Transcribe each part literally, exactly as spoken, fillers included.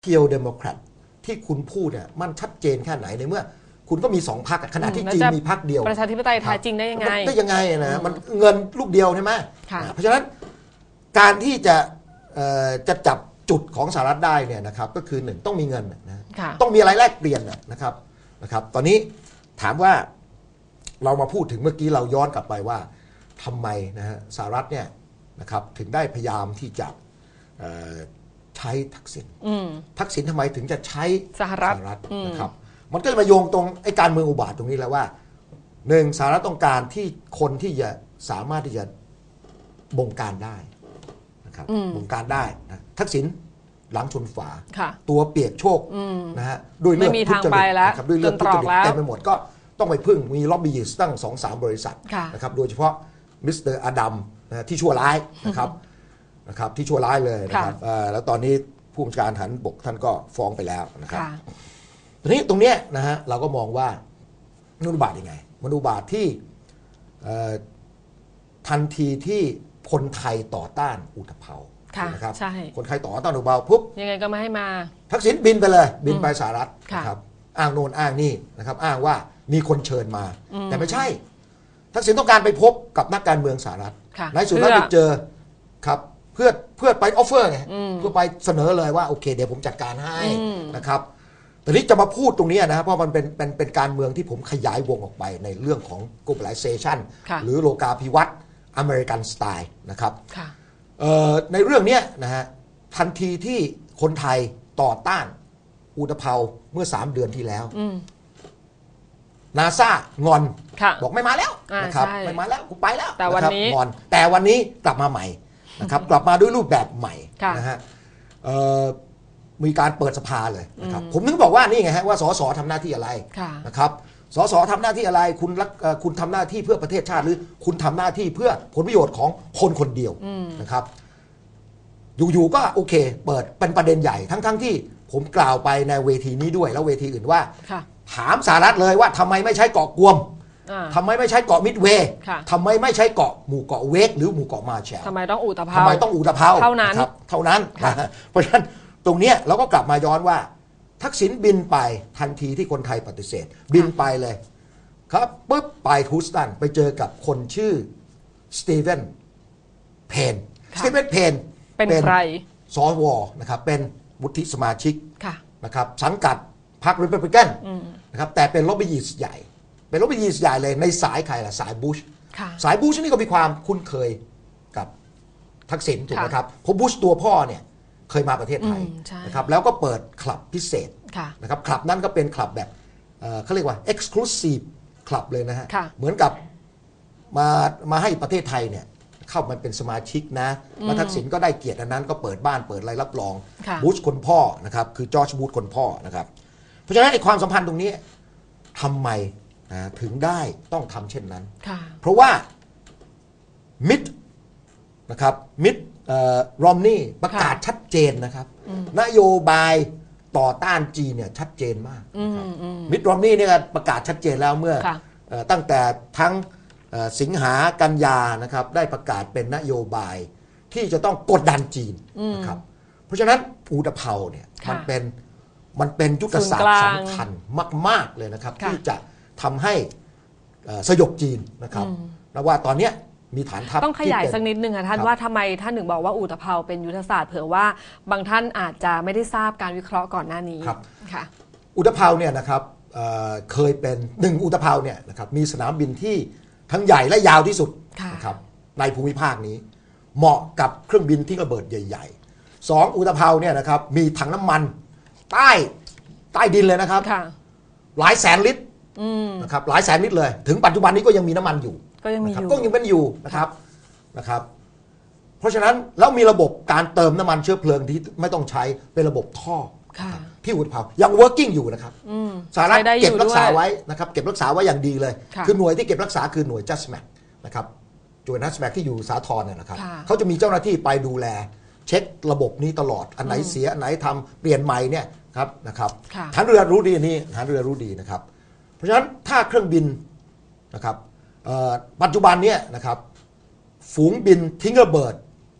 เพียวเดโมแครตที่คุณพูดเนี่ยมันชัดเจนแค่ไหนในเมื่อคุณก็มีสองพรรคขณะที่จีนมีพรรคเดียวประชาธิปไตยแท้จริงได้ยังไงได้ยังไงนะมันเงินลูกเดียวใช่ไหมเพราะฉะนั้นการที่จะจะจับจุดของสหรัฐได้เนี่ยนะครับก็คือหนึ่งต้องมีเงินนะต้องมีอะไรแลกเปลี่ยนนะครับนะครับตอนนี้ถามว่าเรามาพูดถึงเมื่อกี้เราย้อนกลับไปว่าทำไมนะฮะสหรัฐเนี่ยนะครับถึงได้พยายามที่จะใช้ทักษิณทักษิณทำไมถึงจะใช้สหรัฐนะครับมันก็จะมาโยงตรงไอ้การเมืองอุบาทตรงนี้แล้วว่าหนึ่งสหรัฐต้องการที่คนที่จะสามารถที่จะบงการได้นะครับบงการได้นะทักษิณหลังชนฝาตัวเปียกโชกนะฮะด้วยเรื่องทุจริตนะครับด้วยเรื่องทุจริตเต็มไปหมดก็ต้องไปพึ่งมีล็อบบี้ตั้ง สองสาม บริษัทนะครับโดยเฉพาะมิสเตอร์อดัมนะที่ชั่วร้ายนะครับนะครับที่ชั่วร้ายเลยนะครับแล้วตอนนี้ผู้บัญชาการทหารบกท่านก็ฟ้องไปแล้วนะครับทีนี้ตรงนี้นะฮะเราก็มองว่ามันอุบาทยังไงมันอุบาทที่ทันทีที่คนไทยต่อต้านอุทภาวนะครับคนไทยต่อต้านอุทภาวปุ๊บยังไงก็ไม่ให้มาทักษิณบินไปเลยบินไปสหรัฐนะครับอ้างโน่นอ้างนี่นะครับอ้างว่ามีคนเชิญมาแต่ไม่ใช่ทักษิณต้องการไปพบกับนักการเมืองสหรัฐในสุดแล้วไปเจอครับเพื่อเพื่อไปออฟเฟอร์ไงเพื่อไปเสนอเลยว่าโอเคเดี๋ยวผมจัดการให้นะครับแต่นี้จะมาพูดตรงนี้นะเพราะมันเป็นเป็นเป็นการเมืองที่ผมขยายวงออกไปในเรื่องของ globalization หรือโลกาภิวัตน์อเมริกันสไตล์นะครับในเรื่องนี้นะฮะทันทีที่คนไทยต่อต้านอุทภาวเมื่อสามเดือนที่แล้วนาซางอนบอกไม่มาแล้วนะครับไม่มาแล้วกูไปแล้วแต่วันนี้งอนแต่วันนี้กลับมาใหม่นะครับกลับมาด้วยรูปแบบใหม่นะฮะมีการเปิดสภาเลยนะครับผมถึงบอกว่านี่ไงฮะว่าสสทำหน้าที่อะไรนะครับสสทำหน้าที่อะไรคุณคุณทำหน้าที่เพื่อประเทศชาติหรือคุณทำหน้าที่เพื่อผลประโยชน์ของคนคนเดียวนะครับอยู่ๆก็โอเคเปิดเป็นประเด็นใหญ่ทั้งๆที่ผมกล่าวไปในเวทีนี้ด้วยแล้วเวทีอื่นว่าถามสหรัฐเลยว่าทำไมไม่ใช้เกาะกวมทำไมไม่ใช้เกาะมิดเวย์ทำไมไม่ใช้เกาะหมู่เกาะเวกหรือหมู่เกาะมาแชลทำไมต้องอุตภาวทำไมต้องอุตภาวเท่านั้นเท่านั้นเพราะฉะนั้นตรงนี้เราก็กลับมาย้อนว่าทักษิณบินไปทันทีที่คนไทยปฏิเสธบินไปเลยครับปุ๊บไปฮูสตันไปเจอกับคนชื่อสตีเวนเพนสตีเวนเพนเป็นใครสวนะครับเป็นวุฒิสมาชิกนะครับสังกัดพรรครีพับลิกันนะครับแต่เป็นล็อบบี้ยิสต์ใหญ่เป็นล็อบบี้ยิสต์ใหญ่เลยในสายใครล่ะสายบุชสายบุชนี่ก็มีความคุ้นเคยกับทักษิณถูกไหมครับเพราะบุชตัวพ่อเนี่ยเคยมาประเทศไทยนะครับแล้วก็เปิดคลับพิเศษนะครับคลับนั้นก็เป็นคลับแบบเขาเรียกว่า exclusive คลับเลยนะฮะเหมือนกับมามาให้ประเทศไทยเนี่ยเข้ามาเป็นสมาชิกนะมาทักษิณก็ได้เกียรติอันนั้นก็เปิดบ้านเปิดอะไรรับรองบุชคนพ่อนะครับคือจอร์จบุชคนพ่อนะครับเพราะฉะนั้นไอ้ความสัมพันธ์ตรงนี้ทำไมถึงได้ต้องทำเช่นนั้นเพราะว่ามิดนะครับมิดรอมนี่ประกาศชัดเจนนะครับนโยบายต่อต้านจีนเนี่ยชัดเจนมากมิดรอมนี่เนี่ยประกาศชัดเจนแล้วเมื่อตั้งแต่ทั้งสิงหากันยานะครับได้ประกาศเป็นนโยบายที่จะต้องกดดันจีนนะครับเพราะฉะนั้นอุตภาวเนี่ยมันเป็นมันเป็นยุทธศาสตร์สำคัญมากๆเลยนะครับที่จะทำให้สยบจีนนะครับนะว่าตอนนี้มีฐานทัพต้องขยายสักนิดนึงค่ะท่านว่าทำไมท่านถึงบอกว่าอุตภาวเป็นยุทธศาสตร์เผื่อว่าบางท่านอาจจะไม่ได้ทราบการวิเคราะห์ก่อนหน้านี้ค่ะอุตภาวเนี่ยนะครับเคยเป็นหนึ่งอุตภาวเนี่ยนะครับมีสนามบินที่ทั้งใหญ่และยาวที่สุดนะครับในภูมิภาคนี้เหมาะกับเครื่องบินที่ระเบิดใหญ่ๆสองอุตภาวเนี่ยนะครับมีถังน้ำมันใต้ใต้ดินเลยนะครับหลายแสนลิตรนะครับหลายแสนลิตรเลยถึงปัจจุบันนี้ก็ยังมีน้ำมันอยู่ก็ยังมีอยู่ก็ยังเป็นอยู่นะครับนะครับเพราะฉะนั้นแล้วมีระบบการเติมน้ำมันเชื้อเพลิงที่ไม่ต้องใช้เป็นระบบท่อที่อุตภาวยัง working อยู่นะครับสหรัฐเก็บรักษาไว้นะครับเก็บรักษาไว้อย่างดีเลยคือหน่วยที่เก็บรักษาคือหน่วย Justmac นะครับหน่วย Justmac ที่อยู่สาทรเนี่ยนะครับเขาจะมีเจ้าหน้าที่ไปดูแลเช็คระบบนี้ตลอดอันไหนเสียอันไหนทำเปลี่ยนใหม่เนี่ยครับนะครับฐานเรือรู้ดีนี่ฐานเรือรู้ดีนะครับเพราะฉะนั้นถ้าเครื่องบินนะครับปัจจุบันเนี่ยนะครับฝูงบินทิ้งระเบิด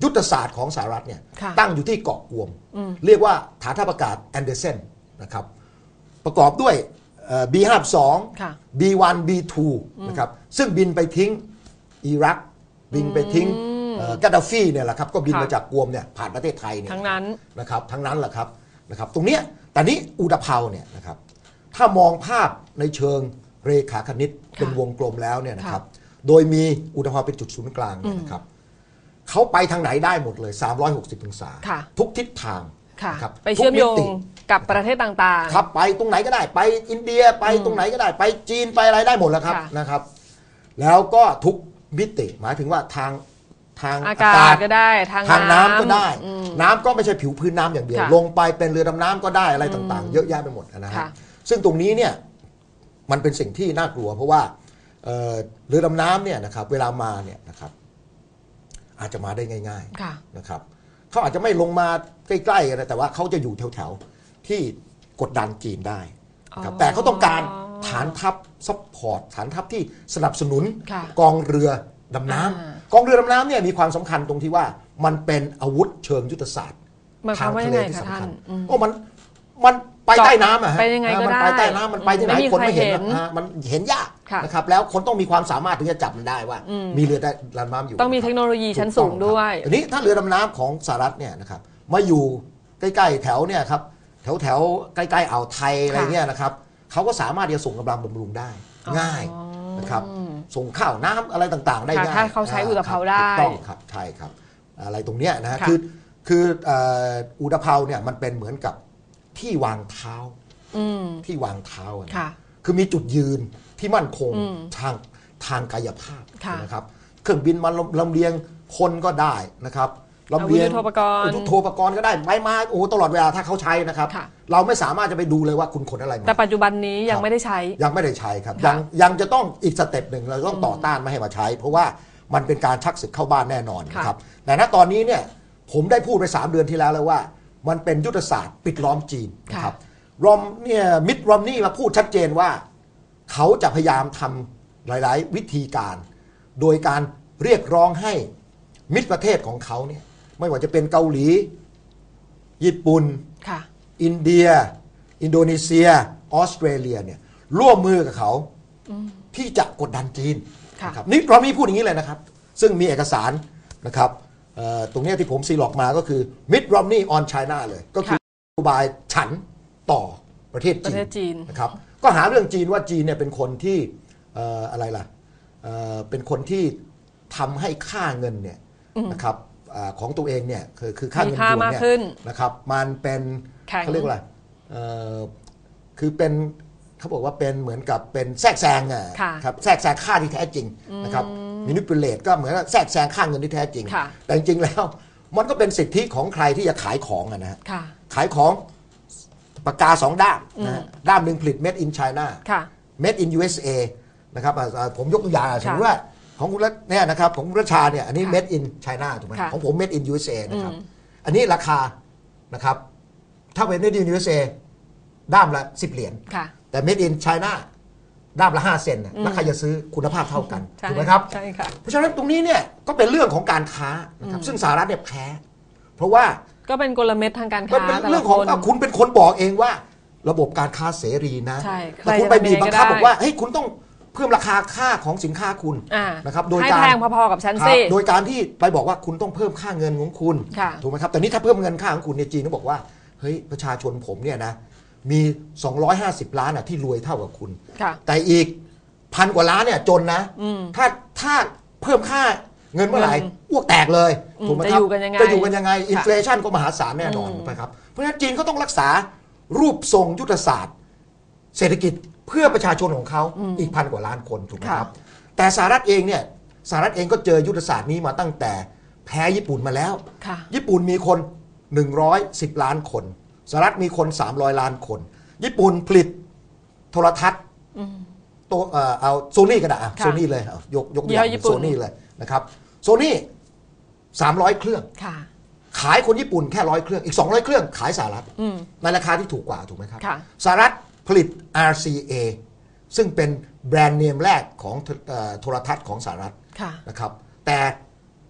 ยุทธศาสตร์ของสหรัฐเนี่ยค่ะตั้งอยู่ที่เกาะกวม เรียกว่าฐานทัพอากาศแอนเดอร์เซนนะครับประกอบด้วย บี ห้าสิบสองค่ะบี วัน บี ทู นะครับซึ่งบินไปทิ้งอิรักบินไปทิ้งกาดาฟีเนี่ยแหละครับก็บินค่ะมาจากกวมเนี่ยผ่านประเทศไทยเนี่ยทั้งนั้นนะครับทั้งนั้นแหละครับนะครับตรงเนี้ยแต่นี้อุตภาวเนี่ยนะครับถ้ามองภาพในเชิงเรขาคณิตเป็นวงกลมแล้วเนี่ยนะครับโดยมีอุตภาวเป็นจุดศูนย์กลางเนี่ยนะครับเขาไปทางไหนได้หมดเลยสามร้อยหกสิบองศาค่ะทุกทิศทางค่ะนะครับไปเชื่อมโยทุกงติกับประเทศต่างๆครับไปตรงไหนก็ได้ไปอินเดียไปตรงไหนก็ได้ไปจีนไปอะไรได้หมดแล้วครับค่ะนะครับ แล้วก็ทุกมิติหมายถึงว่าทางทางอากาศก็ได้ทางทางน้ำก็ได้อืมน้ำก็ไม่ใช่ผิวพื้นน้ำอย่างเดียวค่ะลงไปเป็นเรือดำน้ำก็ได้อะไรต่างๆ เยอะแยะไปหมดนะฮะค่ะซึ่งตรงนี้เนี่ยมันเป็นสิ่งที่น่ากลัว เพราะว่าเอ่อเรือดำน้ำเนี่ยนะครับเวลามาเนี่ยนะครับอาจจะมาได้ง่ายค่ะๆนะครับเขาอาจจะไม่ลงมาใกล้ๆกันนะแต่ว่าเขาจะอยู่แถวๆที่กดดันจีนได้นะครับอ๋อแต่เขาต้องการฐานทัพซัพพอร์ตฐานทัพที่สนับสนุนค่ะกองเรือดำน้ำอ่ากองเรือดำน้ำเนี่ยมีความสำคัญตรงที่ว่ามันเป็นอาวุธเชิงยุทธศาสตร์หมายคทาวาง มว่าทะยังเลไงที่คะสำท่าคันญอืมโอ้มันมันไปใต้น้ำอะฮะไปยังไงก็มันได้ไปใต้น้ำมันไปที่ไหนไม่มีคนไม่เห็นใครเห็นนะฮะมันเห็นยากค่ะนะครับแล้วคนต้องมีความสามารถถึงจะจับมันได้ว่า มีเรือดำน้ำอยู่ต้องมีเทคโนโลยีชั้นสูงด้วยทีนี้ถ้าเรือดำน้ำของสหรัฐเนี่ยนะครับมาอยู่ใกล้ๆแถวเนี่ยครับแถวแถวๆใกล้ๆอ่าวไทยอะไรเงี้ยนะครับเขาก็สามารถที่จะส่งกำลังบำรุงได้ ง่ายนะครับส่งข้าวน้ำอะไรต่างๆ ได้ค่ะง่ายถ้าเขาใช้อุตภาวได้ถูกต้องครับใช่ครับอะไรตรงเนี้ยนะฮะค่ะคือคือเอ่ออุตภาวเนี่ยมันเป็นเหมือนกับที่วางเท้าอืมที่วางเท้าอะนะค่ะคือมีจุดยืนที่มั่นคงทางทางกายภาพค่ะนะครับเครื่องบินมาลำลำเลียงคนก็ได้นะครับลำเลียงอาวุธยุทโธปกรณ์ยุทโธปกรณ์ก็ได้ไปมาโอ้โหตลอดเวลาถ้าเขาใช้นะครับค่ะเราไม่สามารถจะไปดูเลยว่าคุณขนอะไรมาแต่ปัจจุบันนี้ยังครับไม่ได้ใช้ยังไม่ได้ใช้ครับค่ะยังยังจะต้องอีกสเต็ปหนึ่งเราต้องต่อต้านไม่ให้มาใช้ เพราะว่ามันเป็นการชักศึกเข้าบ้านแน่นอนนะครับแต่ณตอนนี้เนี่ยผมได้พูดไปสามเดือนที่แล้วแล้วว่า มันเป็นยุทธศาสตร์ปิดล้อมจีนนะครับรอมเนี่ยมิดรอมนี่มาพูดชัดเจนว่า เขาจะพยายามทำหลาย ๆ วิธีการ โดยการเรียกร้องให้มิตรประเทศของเขาเนี่ยไม่ว่าจะเป็นเกาหลี ญี่ปุ่นค่ะอินเดีย อินโดนีเซีย ออสเตรเลียเนี่ยร่วมมือกับเขาที่จะกดดันจีนค่ะนะครับนี่เรามีพูดอย่างนี้เลยนะครับ ซึ่งมีเอกสารนะครับเอ่อตรงเนี้ยที่ผมซีล็อกมาก็คือ Mitt Romney on China เลย ก็คือนโยบายฉันต่อประเทศประจีเทนศจีนนะครับก็หาเรื่องจีนว่าจีนเนี่ยเป็นคนที่เอ่ออะไรล่ะเอ่อเป็นคนที่ทำให้ค่าเงินเนี่ยนะครับอ่าของตัวเองเนี่ยคือคือค่าเงินมีค่าหยวนมากเนี่ยขึ้นนะครับมันเป็นแข็งเขาเรียกว่าอะไรเอ่อคือเป็นเขาบอกว่าเป็นเหมือนกับเป็นแทรกแซงอ่ะค่ะครับแทรกแซงค่าที่แท้จริงนะครับมินิปูเลตก็เหมือนกับแทรกแซงค่าเงินที่แท้จริงค่ะแต่จริงๆแล้วมันก็เป็นสิทธิของใครที่จะขายของอะนะฮะค่ะขายของปากกาสองด้านนะฮะด้านหนึ่งผลิต made in China ค่ะ made in ยู เอส เอ นะครับอ่าอ่าผมยกตัวอย่างสมมติว่าของคุณรัชเนี่ยนะครับของคุณรัชชาเนี่ยอันนี้ค่ะ made in China ถูกไหมค่ะของผม made in ยู เอส เอ นะครับอันนี้ราคานะครับถ้าเป็น made in ยู เอส เอ ด้ามละสิบเหรียญค่ะแต่ made in China ด้ามละห้าเซนน่ะแล้วใครจะซื้อคุณภาพเท่ากันใช่ถูกไหมครับใช่ค่ะเพราะฉะนั้นตรงนี้เนี่ยก็เป็นเรื่องของการค้านะครับซึ่งสหรัฐเนี่ยแพ้เพราะว่าก็เป็นกลเม็ดทางการก็ค้าเป็นแต่เรื่ละองคของนอ่ะคุณเป็นคนบอกเองว่าระบบการค้าเสรีนะใช่แต่คุณใครจะไปบีบทำยังไงบังคับก็ได้บอกว่าเฮ้ยคุณต้องเพิ่มราคาค่าของสินค้าคุณอ่านะครับโดยให้การแพงพอๆกับฉันครับสิโดยการที่ไปบอกว่าคุณต้องเพิ่มค่าเงินของคุณค่ะถูกไหมครับแต่นี่ถ้าเพิ่มเงินค่าของคุณเนี่ยจีนก็บอกว่าเฮ้ยประชาชนผมเนี่ยนะมีสองร้อยห้าสิบล้านอ่ะที่รวยเท่ากับคุณค่ะแต่อีกพันกว่าล้านเนี่ยจนนะถ้าถ้าเพิ่มค่าเงินเมื่อไหร่เงินอ้วกแตกเลยถูกไหมครับจะอยู่กันยังไงจะอยู่กันยังไงค่ะอินฟลชันก็มหาศาลแน่นอนนะครับเพราะฉะนั้นจีนก็ต้องรักษารูปทรงยุทธศาสตร์ เศรษฐกิจเพื่อประชาชนของเขาอีกพันกว่าล้านคนถูกไหมครับแต่สหรัฐเองเนี่ยสหรัฐเองก็เจอยุทธศาสตร์นี้มาตั้งแต่แพ้ญี่ปุ่นมาแล้วค่ะญี่ปุ่นมีคนหนึ่งร้อยสิบล้านคนสหรัฐมีคนสามร้อยล้านคน ญี่ปุ่นผลิตโทรทัศน์ตัวเอ่อเอาโซนี่ก็ได้ค่ะโซนี่เลยเอายกยกตัวอยี่ห้อย่าง ญี่ปุ่นโซนี่เลยนะครับโซนี่สามร้อยเครื่องค่ะขายคนญี่ปุ่นแค่ร้อยเครื่องอีกสองร้อยเครื่องขายสหรัฐในราคาที่ถูกกว่าถูกไหมครับค่ะสหรัฐผลิต อาร์ ซี เอ ซึ่งเป็นแบรนด์เนมแรกของเอ่อโทรทัศน์ของสหรัฐค่ะนะครับแต่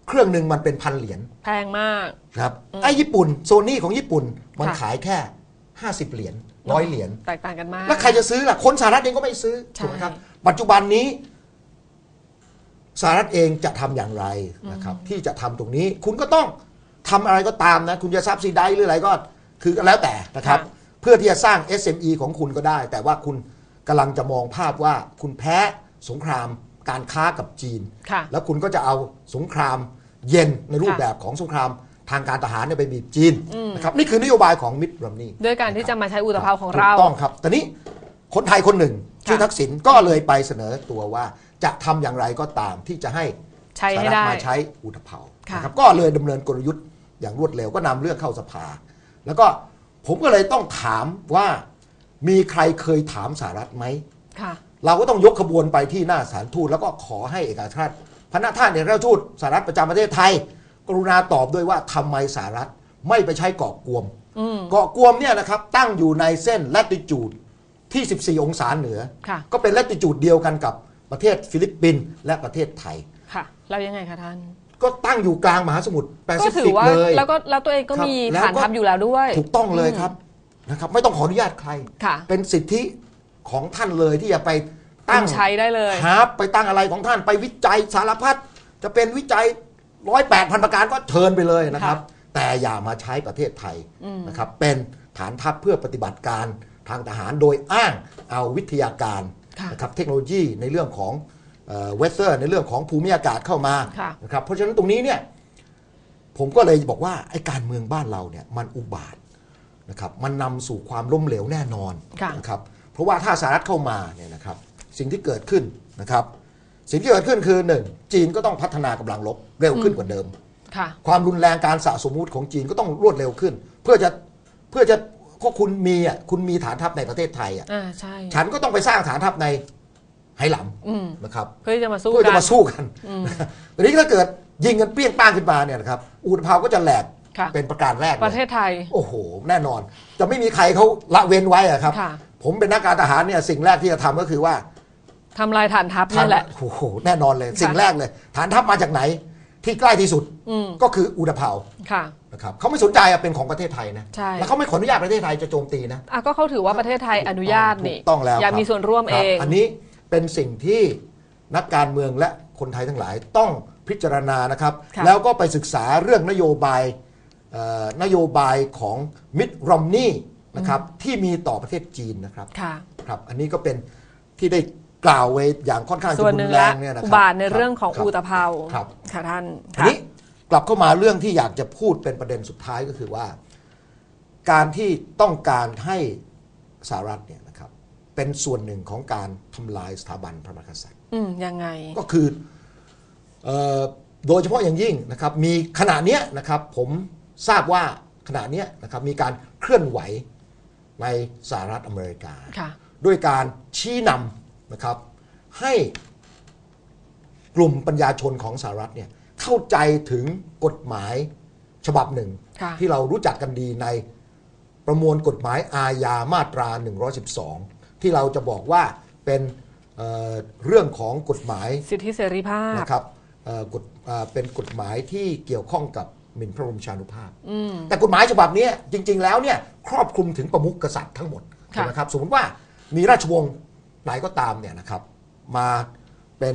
เครื่องหนึ่งมันเป็นพันเหรียญแพงมากครับไอ้ญี่ปุ่นโซนี่ของญี่ปุ่นมันขายแค่ห้าสิบเหรียญร้อยเหรียญแตกต่างกันมากแล้วใครจะซื้อล่ะคนสหรัฐเองก็ไม่ซื้อถูกไหมครับปัจจุบันนี้สหรัฐเองจะทำอย่างไรนะครับที่จะทำตรงนี้คุณก็ต้องทำอะไรก็ตามนะคุณจะซับซิไดหรืออะไรก็คือแล้วแต่นะครับเพื่อที่จะสร้าง เอส เอ็ม อี ของคุณก็ได้แต่ว่าคุณกำลังจะมองภาพว่าคุณแพ้สงครามการค้ากับจีนแล้วคุณก็จะเอาสงครามเย็นในรูปแบบของสงครามทางการทหารไปบีบจีนนะครับนี่คือนโยบายของมิตรรัมนีด้วยการที่จะมาใช้อุตภาวของเราถูกต้องครับตอนนี้คนไทยคนหนึ่งชื่อทักษิณก็เลยไปเสนอตัวว่าจะทำอย่างไรก็ตามที่จะให้สหรัฐมาใช้อุตภาวนะครับก็เลยดำเนินกลยุทธ์อย่างรวดเร็วก็นำเรื่องเข้าสภาแล้วก็ผมก็เลยต้องถามว่ามีใครเคยถามสหรัฐไหมเราก็ต้องยกขบวนไปที่หน้าสถานทูตแล้วก็ขอให้เอกอัครราชพระท่านเอกอัครราชทูตสหรัฐประจำประเทศไทยกรุณาตอบด้วยว่าทำไมสหรัฐไม่ไปใช้เกาะกวมเกาะกวมเนี่ยนะครับตั้งอยู่ในเส้นแลติจูดที่สิบสี่องศาเหนือก็เป็นแลติจูดเดียวกันกับประเทศฟิลิปปินส์และประเทศไทยค่ะแล้วยังไงคะท่านก็ตั้งอยู่กลางมหาสมุทรแปซิฟิกเลยแล้วก็แล้วตัวเองก็มีฐานทัพอยู่แล้วด้วยถูกต้องเลยครับนะครับไม่ต้องขออนุญาตใครเป็นสิทธิของท่านเลยที่จะไปตั้งใช้ได้เลยครับไปตั้งอะไรของท่านไปวิจัยสารพัดจะเป็นวิจัยร้อยแปดพันประการก็เชิญไปเลยนะครับแต่อย่ามาใช้ประเทศไทยนะครับเป็นฐานทัพเพื่อปฏิบัติการทางทหารโดยอ้างเอาวิทยาการนะครับเทคโนโลยีในเรื่องของเวเซอร์ในเรื่องของภูมิอากาศเข้ามานะครับเพราะฉะนั้นตรงนี้เนี่ยผมก็เลยบอกว่าไอ้การเมืองบ้านเราเนี่ยมันอุบาทนะครับมันนำสู่ความล้มเหลวแน่นอนนะครับเพราะว่าถ้าสหรัฐเข้ามาเนี่ยนะครับสิ่งที่เกิดขึ้นนะครับสิ่งที่เกิดขึ้นคือหนึ่งจีนก็ต้องพัฒนากำลังรบเร็วขึ้นกว่าเดิมความรุนแรงการสะสมอาวุธของจีนก็ต้องรวดเร็วขึ้นเพื่อจะเพื่อจะก็คุณมีอ่ะคุณมีฐานทัพในประเทศไทยอ่ะฉันก็ต้องไปสร้างฐานทัพในไหหลำนะครับเพื่อจะมาสู้เพื่อจะมาสู้กันทีนี้ถ้าเกิดยิงกันเปรี้ยงป้างขึ้นมาเนี่ยนะครับอุตภาวก็จะแหลกเป็นประการแรกประเทศไทยโอ้โหแน่นอนจะไม่มีใครเขาละเว้นไว้อะครับผมเป็นนักการทหารเนี่ยสิ่งแรกที่จะทำก็คือว่าทำลายฐานทัพนี่แหละโอ้โหแน่นอนเลยสิ่งแรกเลยฐานทัพมาจากไหนที่ใกล้ที่สุดก็คืออุตภาวนะครับเขาไม่สนใจเป็นของประเทศไทยนะแล้วเขาไม่ขออนุญาตประเทศไทยจะโจมตีนะก็เขาถือว่าประเทศไทยอนุญาตนี่ต้องแล้วอยากมีส่วนร่วมเองอันนี้เป็นสิ่งที่นักการเมืองและคนไทยทั้งหลายต้องพิจารณานะครับแล้วก็ไปศึกษาเรื่องนโยบายนโยบายของมิตรรอมนี่นะครับที่มีต่อประเทศจีนนะครับครับอันนี้ก็เป็นที่ได้กล่าวไว้อย่างค่อนข้างจะรุนแรงเนี่ยนะครับอุบาทในเรื่องของอุตภาวครับค่ะท่านทีนี้กลับเข้ามาเรื่องที่อยากจะพูดเป็นประเด็นสุดท้ายก็คือว่าการที่ต้องการให้สหรัฐเนี่ยนะครับเป็นส่วนหนึ่งของการทำลายสถาบันพระมหากษัตริย์ยังไงก็คือโดยเฉพาะอย่างยิ่งนะครับมีขณะนี้นะครับผมทราบว่าขณะนี้นะครับมีการเคลื่อนไหวในสหรัฐอเมริกาด้วยการชี้นำนะครับให้กลุ่มปัญญาชนของสหรัฐเนี่ยเข้าใจถึงกฎหมายฉบับหนึ่งที่เรารู้จักกันดีในประมวลกฎหมายอาญามาตราหนึ่งร้อยสิบสองที่เราจะบอกว่าเป็น เ, เรื่องของกฎหมายสิทธิเสรีภาพนะครับกฎเป็นกฎหมายที่เกี่ยวข้องกับหมิ่นพระบรมชานุภาพแต่กฎหมายฉบับนี้จริงๆแล้วเนี่ยครอบคลุมถึงประมุขกษัตริย์ทั้งหมดนะครับสมมติว่ามีราชวงศ์ไหนก็ตามเนี่ยนะครับมาเป็น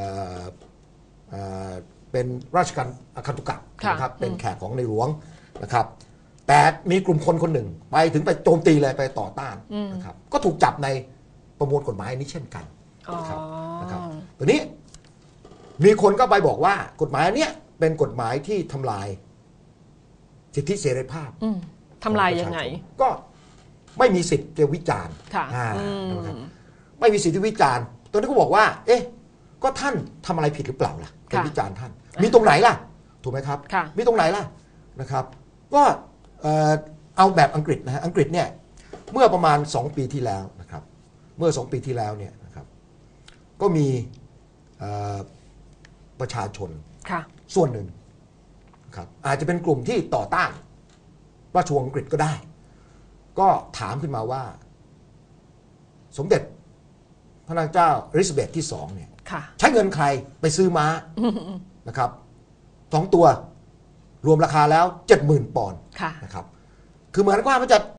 เป็นราชการอคันตุกะนะครับเป็นแขกของในหลวงนะครับแต่มีกลุ่มคนคนหนึ่งไปถึงไปโจมตีเลยไปต่อต้านนะครับก็ถูกจับในประมวลกฎหมายนี้เช่นกันนะครับนะครับตัวนี้มีคนก็ไปบอกว่ากฎหมายอันนี้เป็นกฎหมายที่ทำลายสิทธิเสรีภาพทำลายยังไงก็ไม่มีสิทธิ์จะวิจารณ์ไม่มีสิทธิวิจารณ์ตอนนี้ก็บอกว่าเอ๊ะก็ท่านทำอะไรผิดหรือเปล่าล่ะการวิจารณ์ท่านมีตรงไหนล่ะถูกไหมครับมีตรงไหนล่ะนะครับก็เอาแบบอังกฤษนะฮะอังกฤษเนี่ยเมื่อประมาณสองปีที่แล้วนะครับเมื่อสองปีที่แล้วเนี่ยนะครับก็มีประชาชนส่วนหนึ่งครับอาจจะเป็นกลุ่มที่ต่อต้านราชวงศ์อังกฤษก็ได้ก็ถามขึ้นมาว่าสมเด็จพระนางเจ้าอลิซาเบธที่สองเนี่ยใช้เงินใครไปซื้อม้านะครับสองตัวรวมราคาแล้ว เจ็ดหมื่น ปอนด์ค่ะนะครับคือเหมือนว่ามันจะ